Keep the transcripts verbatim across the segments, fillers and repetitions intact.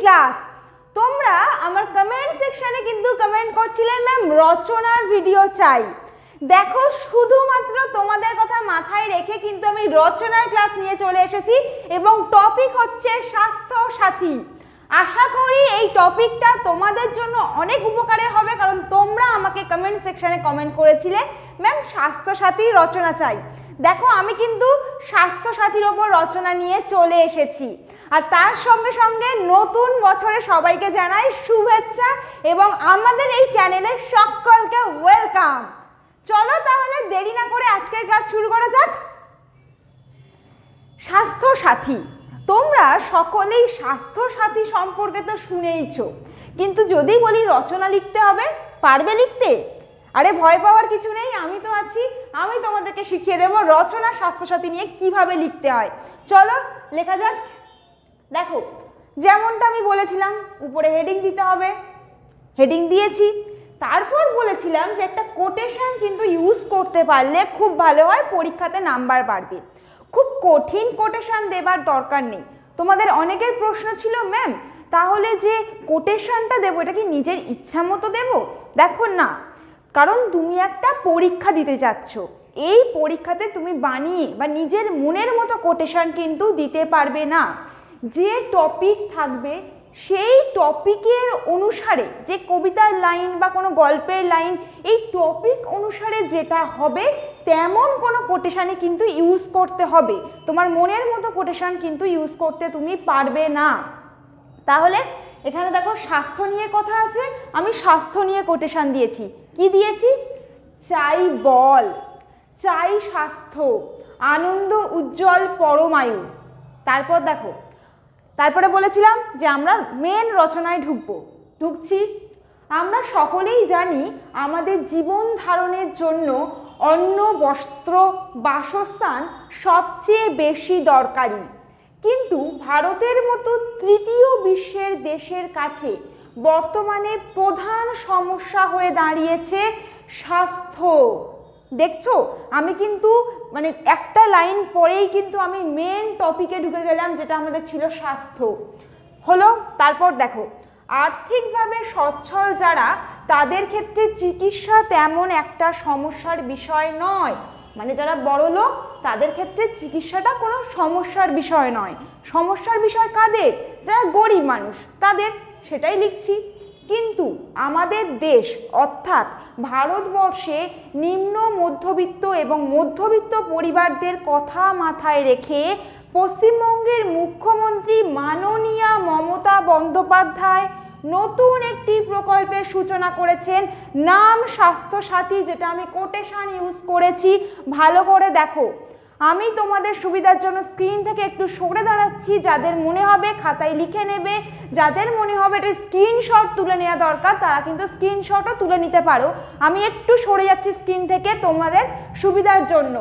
Class. তোমরা আমার comment সেকশনে কিন্তু কমেন্ট করছিলে ম্যাম রচনার ভিডিও চাই। দেখো শুধুমাত্র তোমাদের কথা মাথায় রেখে কিন্তু আমি রচনার ক্লাস নিয়ে চলে এসেছি এবং টপিক হচ্ছে স্বাস্থ্য সাথী। আশা করি এই টপিকটা তোমাদের জন্য অনেক উপকারের হবে, কারণ তোমরা আমাকে কমেন্ট সেকশনে কমেন্ট করেছিলে ম্যাম স্বাস্থ্য সাথী রচনা চাই। দেখো আমি কিন্তু স্বাস্থ্য সাথীর ওপর রচনা নিয়ে চলে এসেছি, আর তার সঙ্গে সঙ্গে নতুন বছরে সবাইকে জানাই শুভেচ্ছা এবং আমাদের এই চ্যানেলে সকলকে ওয়েলকাম। চলো তাহলে দেরি না করে আজকের ক্লাস শুরু করা যাক। স্বাস্থ্য সাথী, তোমরা সকলেই স্বাস্থ্য সাথী সম্পর্কে তো শুনেইছো, কিন্তু যদি বলি রচনা লিখতে হবে, পারবে লিখতে? আরে ভয় পাওয়ার কিছু নেই, আমি তো আছি, আমি তোমাদেরকে শিখিয়ে দেবো রচনা স্বাস্থ্য সাথী নিয়ে কিভাবে লিখতে হয়। চলো লেখা যাক। দেখো যেমনটা আমি বলেছিলাম উপরে হেডিং দিতে হবে, হেডিং দিয়েছি। তারপর বলেছিলাম যে একটা কোটেশন কিন্তু ইউজ করতে পারলে খুব ভালো হয়, পরীক্ষাতে নাম্বার বাড়বে। খুব কঠিন কোটেশন দেবার দরকার নেই। তোমাদের অনেকের প্রশ্ন ছিল ম্যাম তাহলে যে কোটেশনটা দেবো এটা কি নিজের ইচ্ছা মতো দেবো? দেখো না, কারণ তুমি একটা পরীক্ষা দিতে যাচ্ছ, এই পরীক্ষাতে তুমি বানিয়ে বা নিজের মনের মতো কোটেশন কিন্তু দিতে পারবে না। যে টপিক থাকবে সেই টপিকের অনুসারে, যে কবিতার লাইন বা কোনো গল্পের লাইন, এই টপিক অনুসারে যেটা হবে তেমন কোনো কোটেশানই কিন্তু ইউজ করতে হবে। তোমার মনের মতো কোটেশান কিন্তু ইউজ করতে তুমি পারবে না। তাহলে এখানে দেখো স্বাস্থ্য নিয়ে কথা আছে, আমি স্বাস্থ্য নিয়ে কোটেশান দিয়েছি। কি দিয়েছি? চাই বল, চাই স্বাস্থ্য, আনন্দ উজ্জ্বল পরমায়ু। তারপর দেখো, তারপরে বলেছিলাম যে আমরা মেন রচনায় ঢুকবো। ঢুকছি। আমরা সকলেই জানি আমাদের জীবন ধারণের জন্য অন্ন, বস্ত্র, বাসস্থান সবচেয়ে বেশি দরকারি, কিন্তু ভারতের মতো তৃতীয় বিশ্বের দেশের কাছে বর্তমানে প্রধান সমস্যা হয়ে দাঁড়িয়েছে স্বাস্থ্য। দেখছো আমি কিন্তু মানে একটা লাইন পরেই কিন্তু আমি মেন টপিকে ঢুকে গেলাম, যেটা আমাদের ছিল স্বাস্থ্য হলো। তারপর দেখো আর্থিকভাবে সচ্ছল যারা, তাদের ক্ষেত্রে চিকিৎসা তেমন একটা সমস্যার বিষয় নয়। মানে যারা বড়লোক তাদের ক্ষেত্রে চিকিৎসাটা কোনো সমস্যার বিষয় নয়। সমস্যার বিষয় কাদের? যারা গরিব মানুষ তাদের, সেটাই লিখছি। কিন্তু আমাদের দেশ অর্থাৎ ভারতবর্ষে নিম্ন মধ্যবিত্ত এবং মধ্যবিত্ত পরিবারদের কথা মাথায় রেখে পশ্চিমবঙ্গের মুখ্যমন্ত্রী মাননীয়া মমতা বন্দ্যোপাধ্যায় নতুন একটি প্রকল্পের সূচনা করেছেন, নাম স্বাস্থ্য সাথী, যেটা আমি কোটেশন ইউজ করেছি। ভালো করে দেখো, আমি তোমাদের সুবিধার জন্য স্ক্রিন থেকে একটু সরে দাঁড়াচ্ছি। যাদের মনে হবে খাতায় লিখে নেবে, যাদের মনে হবে এটা স্ক্রিনশট তুলে নেওয়া দরকার, তারা কিন্তু স্ক্রিনশটও তুলে নিতে পারো। আমি একটু সরে যাচ্ছি স্ক্রিন থেকে তোমাদের সুবিধার জন্য।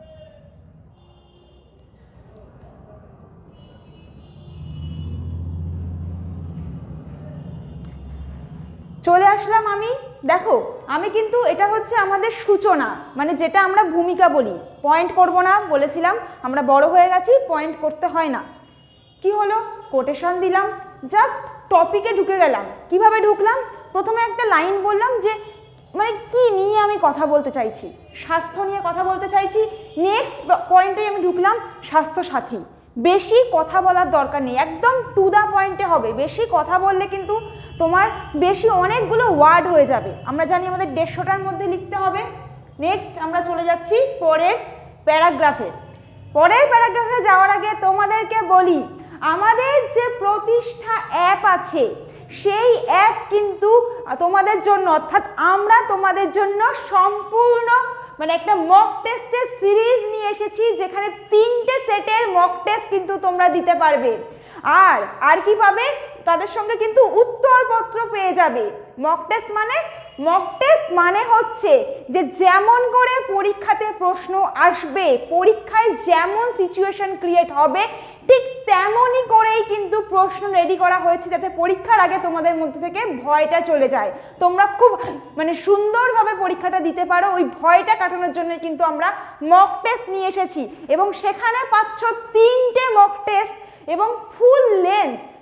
চলে আসলাম আমি। দেখো আমি কিন্তু এটা হচ্ছে আমাদের সূচনা, মানে যেটা আমরা ভূমিকা বলি। পয়েন্ট করব না বলেছিলাম, আমরা বড় হয়ে গেছি, পয়েন্ট করতে হয় না। কি হলো? কোটেশন দিলাম, জাস্ট টপিকে ঢুকে গেলাম। কিভাবে ঢুকলাম? প্রথমে একটা লাইন বললাম যে মানে কি নিয়ে আমি কথা বলতে চাইছি, স্বাস্থ্য নিয়ে কথা বলতে চাইছি। নেক্সট পয়েন্টে আমি ঢুকলাম স্বাস্থ্য সাথী। বেশি কথা বলার দরকার নেই, একদম টু দ্য পয়েন্টে হবে। বেশি কথা বললে কিন্তু তোমার বেশি অনেকগুলো ওয়ার্ড হয়ে যাবে। আমরা জানি আমাদের দেড়শোটার মধ্যে লিখতে হবে। নেক্সট আমরা চলে যাচ্ছি পরের প্যারাগ্রাফে। পরের প্যারাগ্রাফে যাওয়ার আগে তোমাদেরকে বলি, আমাদের যে প্রতিষ্ঠা অ্যাপ আছে সেই অ্যাপ কিন্তু তোমাদের জন্য, অর্থাৎ আমরা তোমাদের জন্য সম্পূর্ণ মানে একটা মক টেস্টের সিরিজ নিয়ে এসেছি, যেখানে তিনটে সেটের মক টেস্ট কিন্তু তোমরা দিতে পারবে। আর আর কি পাবে? তাদের সঙ্গে কিন্তু উত্তরপত্র পেয়ে যাবে। মক টেস্ট মানে মক টেস্ট মানে হচ্ছে যে যেমন করে পরীক্ষাতে প্রশ্ন আসবে, পরীক্ষায় যেমন সিচুয়েশন ক্রিয়েট হবে, ঠিক তেমনই করেই কিন্তু প্রশ্ন রেডি করা হয়েছে, যাতে পরীক্ষার আগে তোমাদের মধ্যে থেকে ভয়টা চলে যায়, তোমরা খুব মানে সুন্দরভাবে পরীক্ষাটা দিতে পারো। ওই ভয়টা কাটানোর জন্য কিন্তু আমরা মক টেস্ট নিয়ে এসেছি এবং সেখানে পাচ্ছ তিনটে মক টেস্ট এবং ফুল লেন্থ।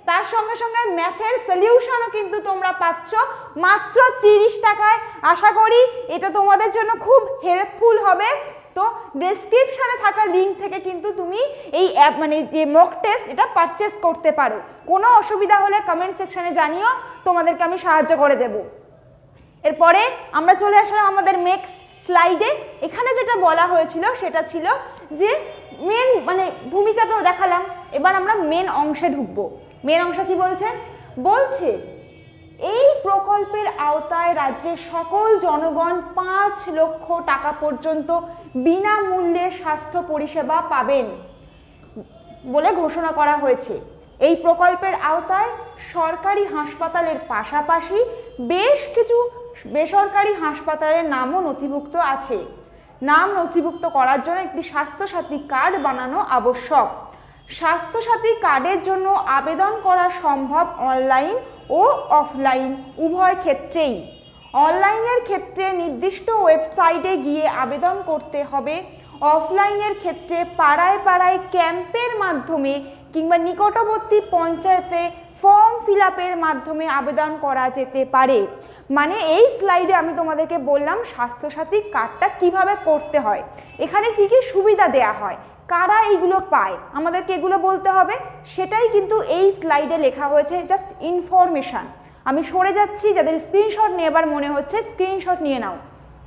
তার সঙ্গে সঙ্গে ম্যাথের সলিউশনও কিন্তু তোমরা পাচ্ছ মাত্র তিরিশ টাকায়। আশা করি এটা তোমাদের জন্য খুব হেল্পফুল হবে। তো ডেসক্রিপশনে থাকা লিঙ্ক থেকে কিন্তু তুমি এই অ্যাপ মানে যে মক টেস্ট এটা পারচেস করতে পারো। কোনো অসুবিধা হলে কমেন্ট সেকশনে জানিও, তোমাদেরকে আমি সাহায্য করে দেব। এরপরে আমরা চলে আসলাম আমাদের নেক্সট স্লাইডে। এখানে যেটা বলা হয়েছিল সেটা ছিল যে মেন মানে ভূমিকাটাও দেখালাম, এবার আমরা মেন অংশে ঢুকবো। মেন অংশ কি বলছে? বলছে এই প্রকল্পের আওতায় রাজ্যের সকল জনগণ পাঁচ লক্ষ টাকা পর্যন্ত বিনামূল্যে স্বাস্থ্য পরিষেবা পাবেন বলে ঘোষণা করা হয়েছে। এই প্রকল্পের আওতায় সরকারি হাসপাতালের পাশাপাশি বেশ কিছু বেসরকারি হাসপাতালের নামও নথিভুক্ত আছে। নাম নথিভুক্ত করার জন্য একটি স্বাস্থ্যসাথী কার্ড বানানো আবশ্যক। স্বাস্থ্যসাথী কার্ডের জন্য আবেদন করা সম্ভব অনলাইন ও অফলাইন উভয় ক্ষেত্রেই। অনলাইনের ক্ষেত্রে নির্দিষ্ট ওয়েবসাইটে গিয়ে আবেদন করতে হবে। অফলাইনের ক্ষেত্রে পাড়ায় পাড়ায় ক্যাম্পের মাধ্যমে কিংবা নিকটবর্তী পঞ্চায়েতে ফর্ম ফিল আপের মাধ্যমে আবেদন করা যেতে পারে। মানে এই স্লাইডে আমি তোমাদেরকে বললাম স্বাস্থ্যসাথী কার্ডটা কিভাবে করতে হয়, এখানে কি কি সুবিধা দেয়া হয়, কারা এইগুলো পায়, আমাদেরকে এগুলো বলতে হবে, সেটাই কিন্তু এই স্লাইডে লেখা হয়েছে। Just information. আমি সরে যাচ্ছি, যাদের স্ক্রিনশট নেবার মনে হচ্ছে স্ক্রিনশট নিয়ে নাও।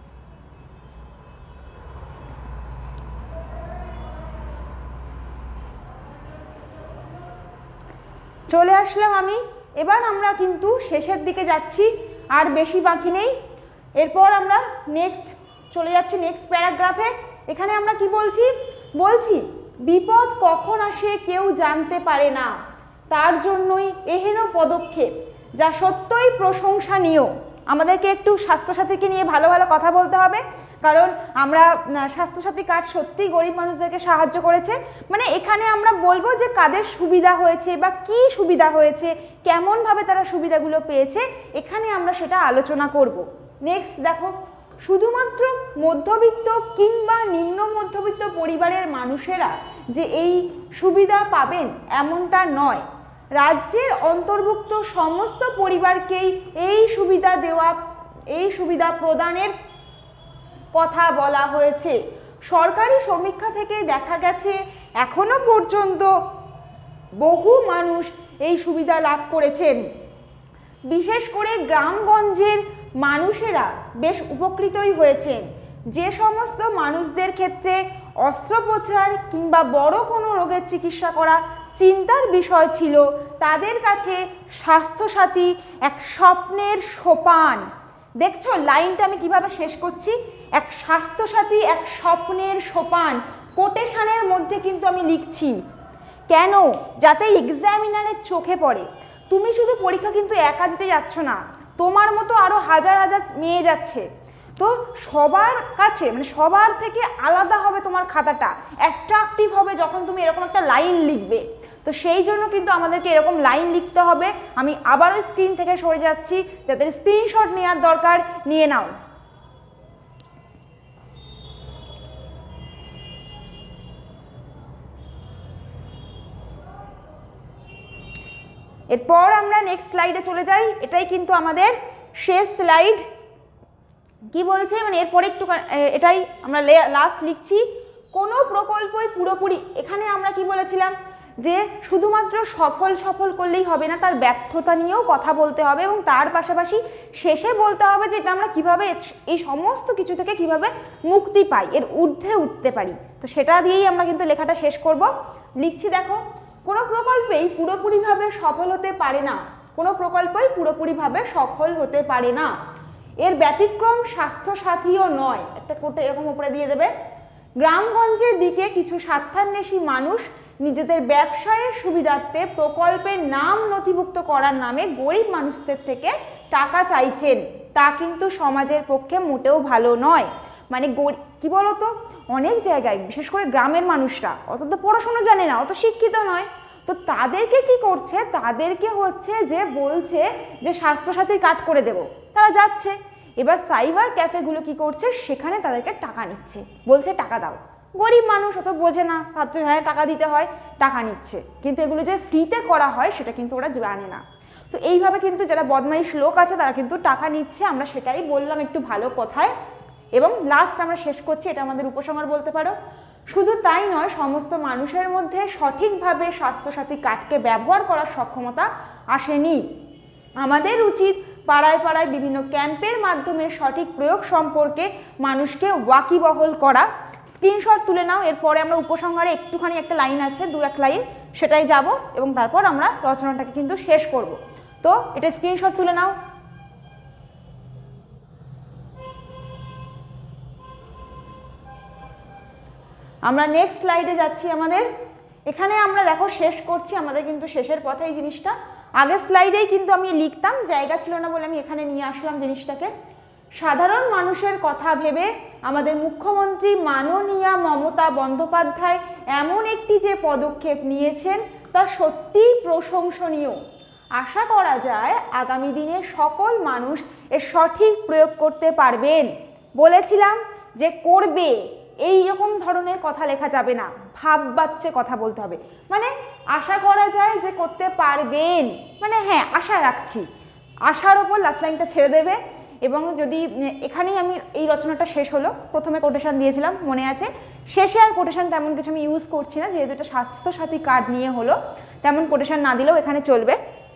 চলে আসলাম আমি। এবার আমরা কিন্তু শেষের দিকে যাচ্ছি, আর বেশি বাকি নেই। এরপর আমরা নেক্সট চলে যাচ্ছি নেক্সট প্যারাগ্রাফে। এখানে আমরা কি বলছি? বলছি বিপদ কখন আসে কেউ জানতে পারে না, তার জন্যই এহেন পদক্ষেপ যা সত্যই প্রশংসনীয়। আমাদেরকে একটু স্বাস্থ্যসাথীকে নিয়ে ভালো ভালো কথা বলতে হবে, কারণ আমরা স্বাস্থ্যসাথী কার্ড সত্যিই গরিব মানুষদেরকে সাহায্য করেছে। মানে এখানে আমরা বলবো যে কাদের সুবিধা হয়েছে বা কি সুবিধা হয়েছে, কেমনভাবে তারা সুবিধাগুলো পেয়েছে, এখানে আমরা সেটা আলোচনা করব। নেক্সট দেখো, শুধুমাত্র মধ্যবিত্ত কিংবা নিম্ন মধ্যবিত্ত পরিবারের মানুষেরা যে এই সুবিধা পাবেন এমনটা নয়। রাজ্যের অন্তর্ভুক্ত সমস্ত পরিবারকেই এই সুবিধা দেওয়া এই সুবিধা প্রদানের কথা বলা হয়েছে। সরকারি সমীক্ষা থেকে দেখা গেছে এখনো পর্যন্ত বহু মানুষ এই সুবিধা লাভ করেছেন। বিশেষ করে গ্রামগঞ্জের মানুষেরা বেশ উপকৃতই হয়েছেন। যে সমস্ত মানুষদের ক্ষেত্রে অস্ত্রোপচার কিংবা বড় কোনো রোগের চিকিৎসা করা চিন্তার বিষয় ছিল, তাদের কাছে স্বাস্থ্যসাথী এক স্বপ্নের সোপান। দেখছো লাইনটা আমি কিভাবে শেষ করছি? এক স্বাস্থ্যসাথী এক স্বপ্নের সোপান কোটেশনের মধ্যে কিন্তু আমি লিখছি। কেন? যাতে এক্সামিনারের চোখে পড়ে। তুমি শুধু পরীক্ষা কিন্তু একা দিতে যাচ্ছ না, তোমার মতো আরও হাজার হাজার মেয়ে যাচ্ছে। তো সবার কাছে মানে সবার থেকে আলাদা হবে তোমার খাতাটা, অ্যাট্রাকটিভ হবে যখন তুমি এরকম একটা লাইন লিখবে। তো সেই জন্য কিন্তু আমাদেরকে এরকম লাইন লিখতে হবে। আমি আবারও স্ক্রিন থেকে সরে যাচ্ছি, যাদের স্ক্রিনশট নেওয়ার দরকার নিয়ে নাও। এরপর আমরা নেক্সট স্লাইডে চলে যাই। এটাই কিন্তু আমাদের শেষ স্লাইড। কি বলছে মানে এরপরে একটু এটাই আমরা লাস্ট লিখছি। কোনো প্রকল্পই পুরোপুরি, এখানে আমরা কি বলেছিলাম যে শুধুমাত্র সফল সফল করলেই হবে না, তার ব্যর্থতা নিয়েও কথা বলতে হবে, এবং তার পাশাপাশি শেষে বলতে হবে যে এটা আমরা কীভাবে এই সমস্ত কিছু থেকে কিভাবে মুক্তি পাই, এর ঊর্ধ্বে উঠতে পারি। তো সেটা দিয়েই আমরা কিন্তু লেখাটা শেষ করব। লিখছি দেখো, কোনো প্রকল্পেই পুরোপুরিভাবে সফল হতে পারে না কোনো প্রকল্পই পুরোপুরিভাবে সফল হতে পারে না এর ব্যতিক্রম স্বাস্থ্যসাথীও নয়। একটা করতে এরকম উপরে দিয়ে দেবে। গ্রামগঞ্জের দিকে কিছু স্বার্থান্বেষী মানুষ নিজেদের ব্যবসায়ের সুবিধার্থে প্রকল্পের নাম নথিভুক্ত করার নামে গরিব মানুষদের থেকে টাকা চাইছেন। তা কিন্তু সমাজের পক্ষে মোটেও ভালো নয়। মানে কি বলতো, অনেক জায়গায় বিশেষ করে গ্রামের মানুষরা অত তো পড়াশোনা জানে না, অত শিক্ষিত নয়, তো তাদেরকে কি করছে, তাদেরকে হচ্ছে যে বলছে যে স্বাস্থ্যসাথী কার্ড করে দেব, তারা যাচ্ছে। এবার সাইবার ক্যাফেগুলো কি করছে, সেখানে তাদেরকে টাকা নিচ্ছে, বলছে টাকা দাও। গরিব মানুষ অত বোঝে না, ভাবছে হ্যাঁ টাকা দিতে হয়, টাকা নিচ্ছে, কিন্তু এগুলো যে ফ্রিতে করা হয় সেটা কিন্তু ওরা জানে না। তো এইভাবে কিন্তু যারা বদমাইশ লোক আছে তারা কিন্তু টাকা নিচ্ছে, আমরা সেটাই বললাম একটু ভালো কথায়। এবং লাস্ট আমরা শেষ করছি, এটা আমাদের উপসংহার বলতে পারো। শুধু তাই নয়, সমস্ত মানুষের মধ্যে সঠিকভাবে স্বাস্থ্যসাথী কার্ডকে ব্যবহার করার সক্ষমতা আসেনি। আমাদের উচিত পাড়ায় পাড়ায় বিভিন্ন ক্যাম্পের মাধ্যমে সঠিক প্রয়োগ সম্পর্কে মানুষকে ওয়াকিবহল করা। স্ক্রিনশট তুলে নাও, এরপরে আমরা উপসংহারে একটুখানি একটা লাইন আছে, দু এক লাইন, সেটাই যাব এবং তারপর আমরা রচনাটাকে কিন্তু শেষ করব। তো এটা স্ক্রিনশট তুলে নাও। আমরা নেক্সট স্লাইডে যাচ্ছি। আমাদের এখানে আমরা দেখো শেষ করছি, আমাদের কিন্তু শেষের পথে এই জিনিসটা। আগের স্লাইডেই কিন্তু আমি লিখতাম, জায়গা ছিল না বলে আমি এখানে নিয়ে আসলাম জিনিসটাকে। সাধারণ মানুষের কথা ভেবে আমাদের মুখ্যমন্ত্রী মাননীয়া মমতা বন্দ্যোপাধ্যায় এমন একটি যে পদক্ষেপ নিয়েছেন তা সত্যিই প্রশংসনীয়। আশা করা যায় আগামী দিনে সকল মানুষ এর সঠিক প্রয়োগ করতে পারবেন। বলেছিলাম যে করবে, এই রকম ধরনের কথা লেখা যাবে না, ভাব বাচ্চে কথা বলতে হবে। মানে আশা করা যায় যে করতে পারবেন, মানে হ্যাঁ আশা রাখছি, আশার ওপর লাস্ট লাইনটা ছেড়ে দেবে। এবং যদি এখানেই আমি এই রচনাটা শেষ হলো, প্রথমে কোটেশন দিয়েছিলাম মনে আছে, শেষে আর কোটেশন তেমন কিছু আমি ইউজ করছি না, যেহেতু এটা স্বাস্থ্যসাথী কার্ড নিয়ে হলো, তেমন কোটেশন না দিলেও এখানে চলবে।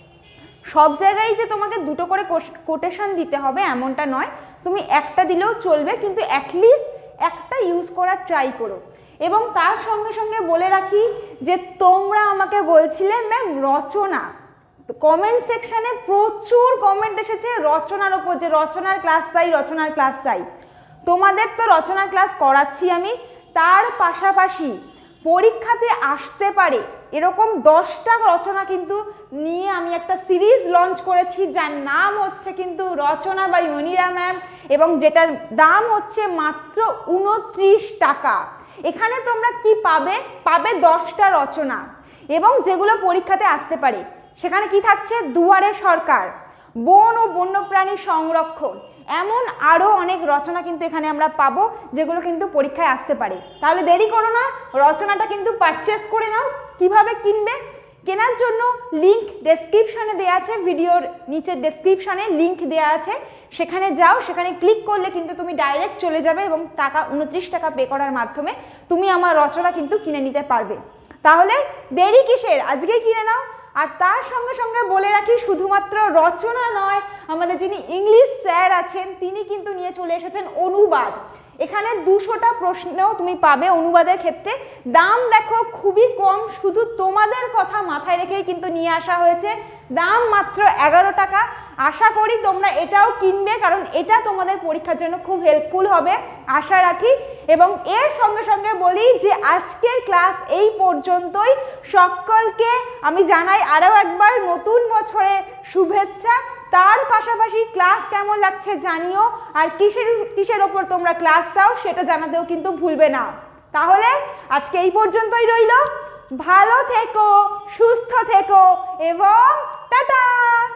সব জায়গায় যে তোমাকে দুটো করে কোটেশন দিতে হবে এমনটা নয়, তুমি একটা দিলেও চলবে, কিন্তু অ্যাটলিস্ট একটা ইউজ করার ট্রাই করো। এবং তার সঙ্গে সঙ্গে বলে রাখি যে তোমরা আমাকে বলছিলে ম্যাম রচনা, কমেন্ট সেকশনে প্রচুর কমেন্ট এসেছে রচনার ওপর, যে রচনার ক্লাস চাই, রচনার ক্লাস চাই। তোমাদের তো রচনার ক্লাস করাচ্ছি আমি, তার পাশাপাশি পরীক্ষাতে আসতে পারে এরকম দশটা রচনা কিন্তু নিয়ে আমি একটা সিরিজ লঞ্চ করেছি, যার নাম হচ্ছে কিন্তু রচনা বাই মনিরা ম্যাম, এবং যেটার দাম হচ্ছে মাত্র উনত্রিশ টাকা। এখানে তোমরা কি পাবে? পাবে দশটা রচনা, এবং যেগুলো পরীক্ষাতে আসতে পারে। সেখানে কি থাকছে? দুয়ারে সরকার, বন ও বন্যপ্রাণী সংরক্ষণ, এমন আরও অনেক রচনা কিন্তু এখানে আমরা পাবো, যেগুলো কিন্তু পরীক্ষায় আসতে পারে। তাহলে দেরি করো না, রচনাটা কিন্তু পারচেস করে নাও। কিভাবে কিনবে? কেনার জন্য লিঙ্ক ডেসক্রিপশানে দেওয়া আছে, ভিডিওর নিচে ডেসক্রিপশানে লিঙ্ক দেওয়া আছে, সেখানে যাও, সেখানে ক্লিক করলে কিন্তু তুমি ডাইরেক্ট চলে যাবে এবং টাকা উনত্রিশ টাকা পে করার মাধ্যমে তুমি আমার রচনা কিন্তু কিনে নিতে পারবে। তাহলে দেরি কিসের? আজকেই কিনে নাও। আর তার সঙ্গে সঙ্গে বলে রাখি, শুধুমাত্র রচনা নয়, আমাদের যিনি ইংলিশ স্যার আছেন তিনি কিন্তু নিয়ে চলে এসেছেন অনুবাদ। এখানে দুশোটা প্রশ্নও তুমি পাবে অনুবাদের ক্ষেত্রে। দাম দেখো খুবই কম, শুধু তোমাদের কথা মাথায় রেখেই কিন্তু নিয়ে আসা হয়েছে। দাম মাত্র এগারো টাকা। আশা করি তোমরা এটাও কিনবে, কারণ এটা তোমাদের পরীক্ষার জন্য খুব হেল্পফুল হবে আশা রাখি। এবং এর সঙ্গে সঙ্গে বলি যে আজকের ক্লাস এই পর্যন্তই। সকলকে আমি জানাই আরও একবার নতুন বছরে শুভেচ্ছা। তার পাশাপাশি ক্লাস কেমন লাগছে জানিও, আর কিসের কিসের ওপর তোমরা ক্লাস চাও সেটা জানাতেও কিন্তু ভুলবে না। তাহলে আজকে এই পর্যন্তই রইল। ভালো থেকো, সুস্থ থেকো এবং টাটা।